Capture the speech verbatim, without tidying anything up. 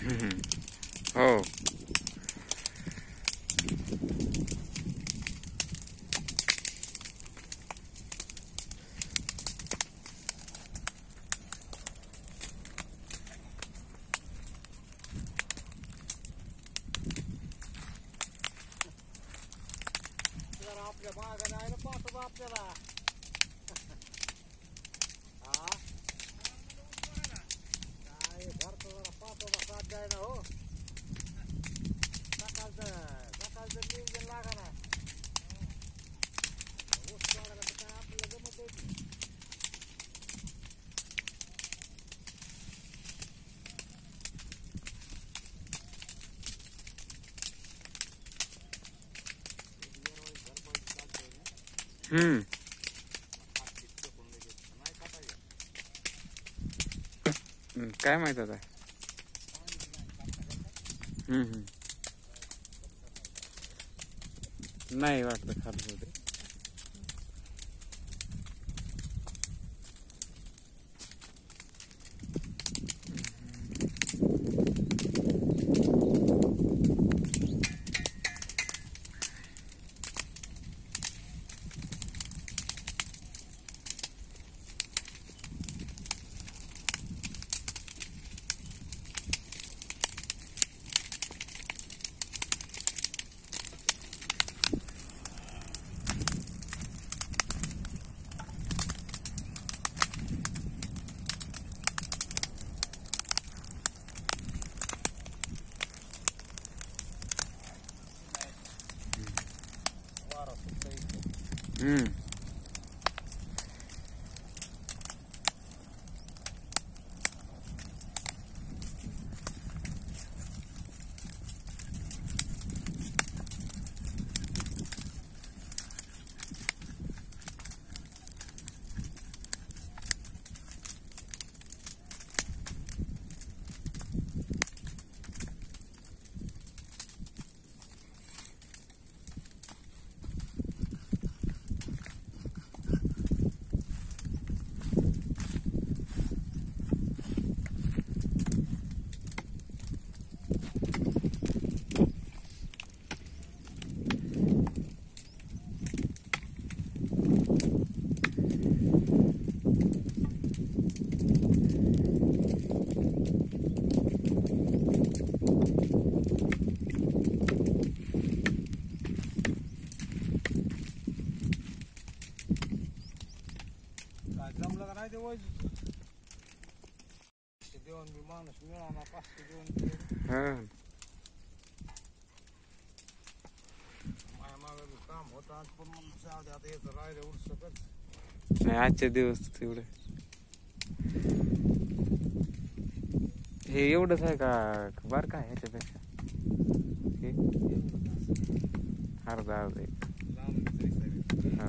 हो. आपल्या बागा जायला पाहतो आपल्याला हा काय भरतो जरा पाहतो साथ जाय ना हो सकाळचं सकाळचं नियोजन लागा ना ऊस तोडायला तर काय आपल्याला जमत नाही. हम्म काय माहित आता. हम्म हम्म नाही वाटत खाली होते. हम्म जमलं का नाही ते वय देऊन मी माणूस मिळाला पाचशे देऊन हा माझ्या मागे काम होतं आज पण मग जाऊ दे आता याचं राहिलं उरसकच. नाही आजच्या दिवस तेवढं हे एवढंच आहे का बार काय ह्याच्यापेक्षा हे अर्धा अर्धा एक. हा